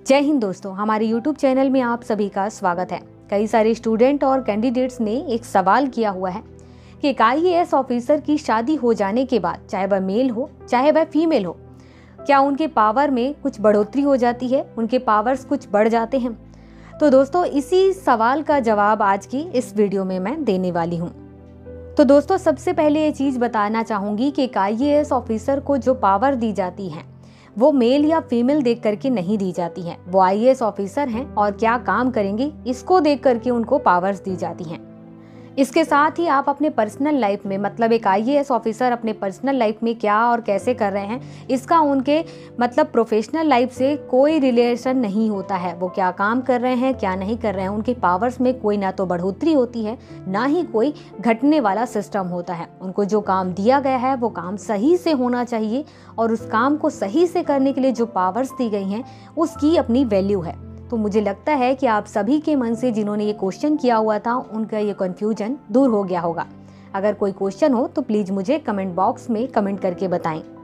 जय हिंद दोस्तों, हमारे YouTube चैनल में आप सभी का स्वागत है। कई सारे स्टूडेंट और कैंडिडेट्स ने एक सवाल किया हुआ है कि एक IAS ऑफिसर की शादी हो जाने के बाद, चाहे वह मेल हो चाहे वह फीमेल हो, क्या उनके पावर में कुछ बढ़ोतरी हो जाती है, उनके पावर्स कुछ बढ़ जाते हैं। तो दोस्तों, इसी सवाल का जवाब आज की इस वीडियो में मैं देने वाली हूँ। तो दोस्तों, सबसे पहले ये चीज़ बताना चाहूँगी कि एक IAS ऑफिसर को जो पावर दी जाती है वो मेल या फीमेल देख करके नहीं दी जाती हैं। वो IAS ऑफिसर हैं और क्या काम करेंगे इसको देख करके उनको पावर्स दी जाती हैं। इसके साथ ही आप अपने पर्सनल लाइफ में, मतलब एक IAS ऑफिसर अपने पर्सनल लाइफ में क्या और कैसे कर रहे हैं, इसका उनके प्रोफेशनल लाइफ से कोई रिलेशन नहीं होता है। वो क्या काम कर रहे हैं, क्या नहीं कर रहे हैं, उनके पावर्स में कोई ना तो बढ़ोतरी होती है, ना ही कोई घटने वाला सिस्टम होता है। उनको जो काम दिया गया है वो काम सही से होना चाहिए और उस काम को सही से करने के लिए जो पावर्स दी गई हैं उसकी अपनी वैल्यू है। तो मुझे लगता है कि आप सभी के मन से जिन्होंने ये क्वेश्चन किया हुआ था उनका ये कन्फ्यूजन दूर हो गया होगा। अगर कोई क्वेश्चन हो तो प्लीज़ मुझे कमेंट बॉक्स में कमेंट करके बताएं।